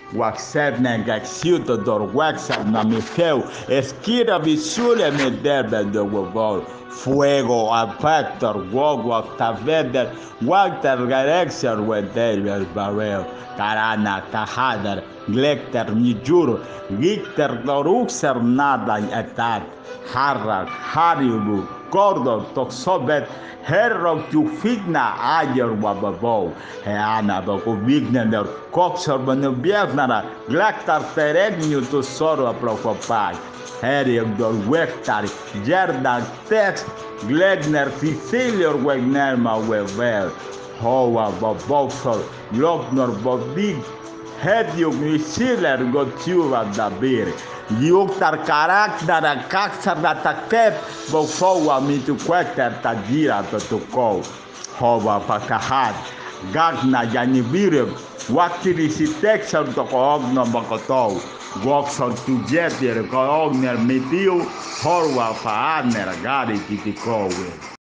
Waxevne gaxito dor waxab na mi feu, esquira visule me derbe de wogol. Fuego afector wogo octaveder, Walter Garexer wedelber barel, Carana Cahader, Glecter Nijur, Victor Doruxer nada etat, Harald, Haribu, Gordon, Toxobet, Herro Tufigna ayer wababo, Heana Bogovigner, Coxer Benubiernara, Glactar Peregnu to Soro Procopai, Heriog dor Wectar, Gerda Text, Glegner Sicilior Wegnerma Wevel, Hoa Bobosol, Glognor Bobig, Hediog Misiler Gotuva Dabir, Yuktar Karakdara Kaksar Datakep, Bofoa Mituqueter Tadira Totuko, Hova Pakahat, Gagna Yanibirib, Wakirisitexer Tokogno Bokotov, Goxon Tujetir, Koogner Metiu, Horwa Faadner Gari Kitikowe.